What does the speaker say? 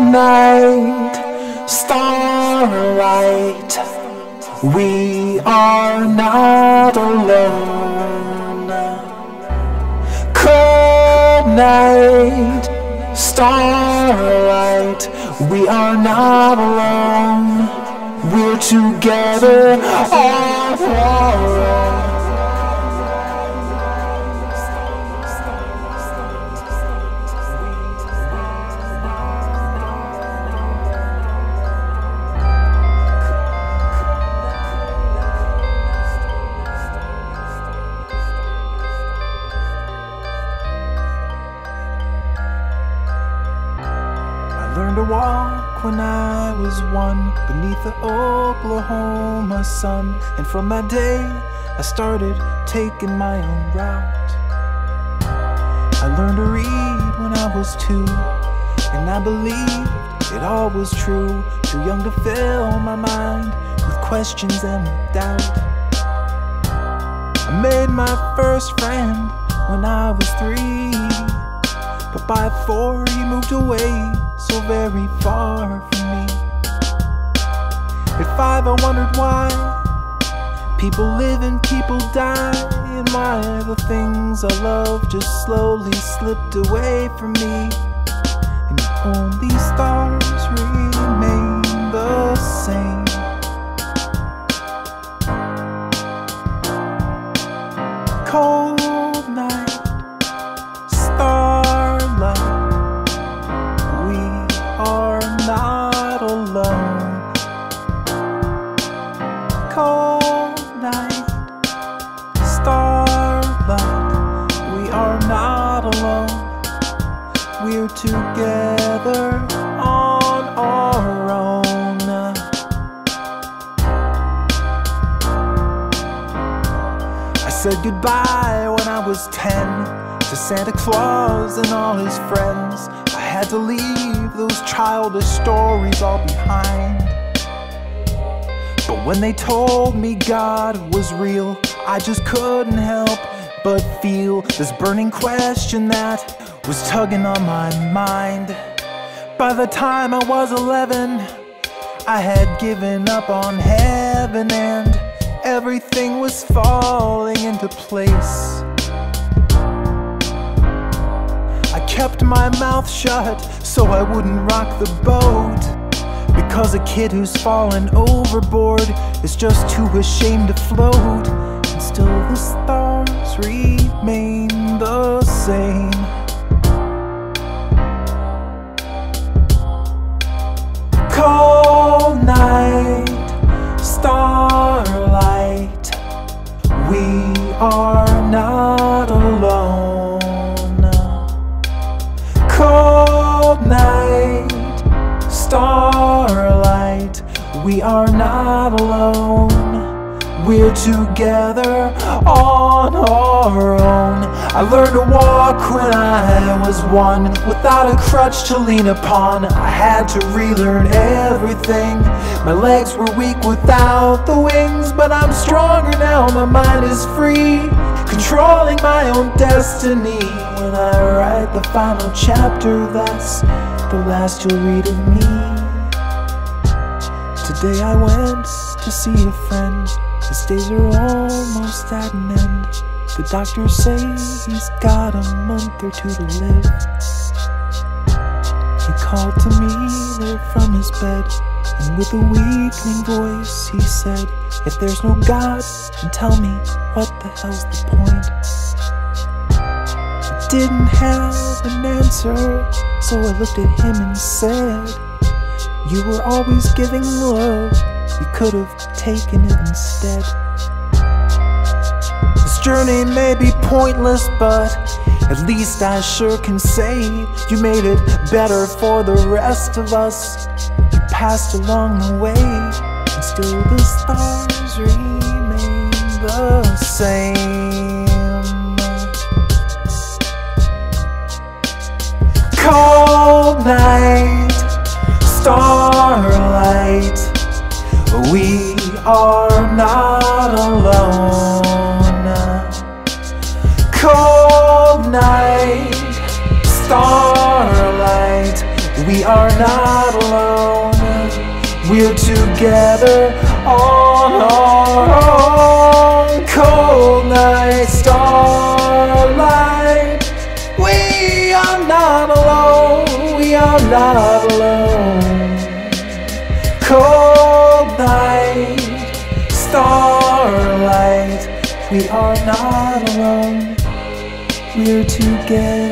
night, starlight, we are not alone. Cold night, starlight, we are not alone. We're together all alone. I learned to walk when I was 1 beneath the Oklahoma sun, and from that day I started taking my own route. I learned to read when I was 2, and I believed it all was true. Too young to fill my mind with questions and with doubt. I made my first friend when I was 3, but by 4 he moved away so very far from me. At 5 I wondered why people live and people die, and why the things I love just slowly slipped away from me, and only stars remain the same. Cold night, starlight, we are not alone. Cold night, starlight, we are not alone. We're together on our own. I said goodbye when I was 10 to Santa Claus and all his friends. I had to leave those childish stories all behind. But when they told me God was real, I just couldn't help but feel this burning question that was tugging on my mind. By the time I was 11, I had given up on heaven, and everything was falling into place. I kept my mouth shut so I wouldn't rock the boat, because a kid who's fallen overboard is just too ashamed to float. And still the stars remain the same. Cold night, starlight, we are not alone. Cold night, starlight, we are not alone. We're together on our own. I learned to walk when I was 1, without a crutch to lean upon. I had to relearn everything. My legs were weak without the wings, but I'm stronger now, my mind is free, controlling my own destiny. When I write the final chapter, that's the last you'll read of me. Today I went to see a friend. His days are almost at an end. The doctors say he's got a month or 2 to live. He called to me there from his bed, and with a weakening voice he said, if there's no God, then tell me, what the hell's the point? I didn't have an answer, so I looked at him and said, you were always giving love, you could have taken it instead. This journey may be pointless, but at least I sure can say you made it better for the rest of us. You passed along the way, and still the stars remain the same. Cold night, starlight, we are not alone. Cold night, starlight, We are not alone. We're together on our own. Cold night, starlight. We are not alone. We are not alone. Cold night, starlight. We are not alone. We're together.